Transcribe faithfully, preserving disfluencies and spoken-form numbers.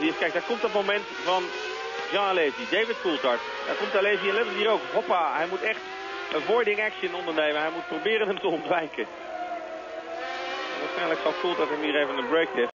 Hier, kijk, daar komt het moment van Jean Alesi, David Coulthard. Daar komt Alesi en let op hier ook. Hoppa, hij moet echt avoiding action ondernemen. Hij moet proberen hem te ontwijken. Waarschijnlijk zal Coulthard hem hier even een break geven.